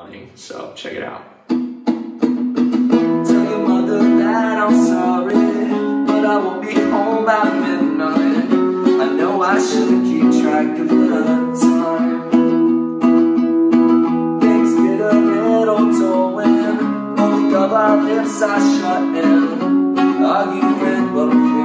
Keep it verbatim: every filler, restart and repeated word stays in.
morning, so check it out. Tell your mother that I'm sorry, but I won't be home by midnight. I know I shouldn't keep track of the time. Things get a little dull when both of our lips are shut in, arguing, but I'm